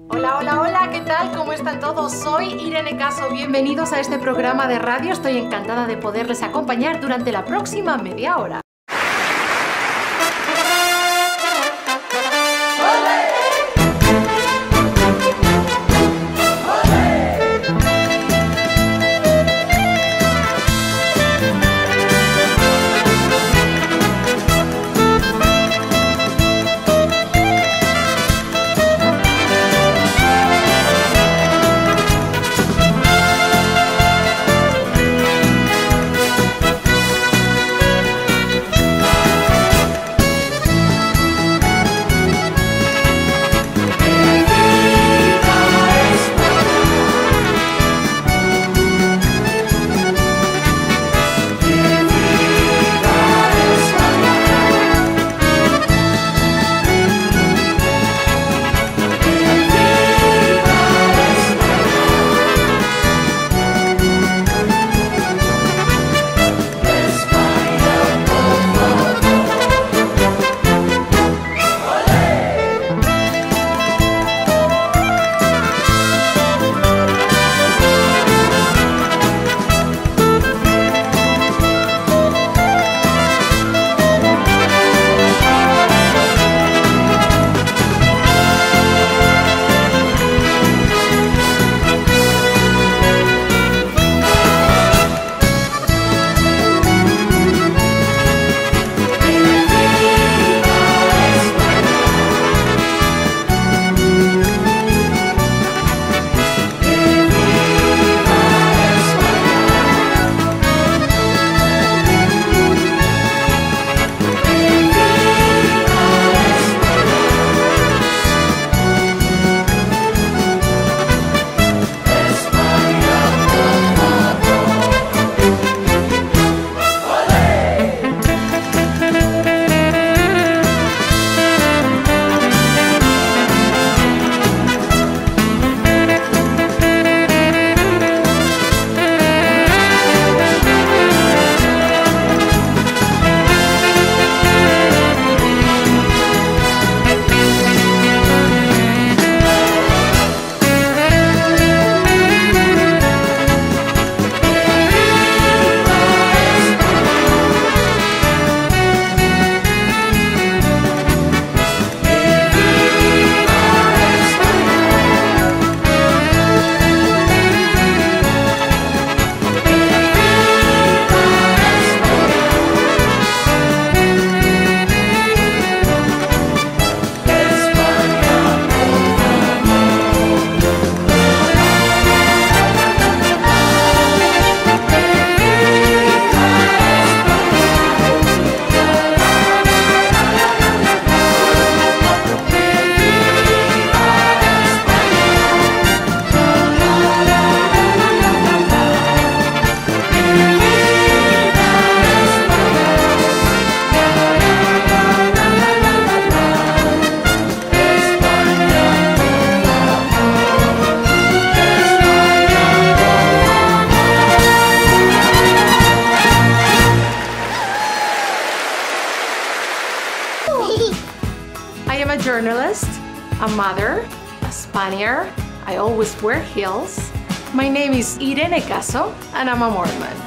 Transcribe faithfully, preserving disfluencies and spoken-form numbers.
Hola, hola, hola, ¿qué tal? ¿Cómo están todos? Soy Irene Caso, bienvenidos a este programa de radio. Estoy encantada de poderles acompañar durante la próxima media hora. I am a journalist, a mother, a Spaniard. I always wear heels. My name is Irene Caso, and I'm a Mormon.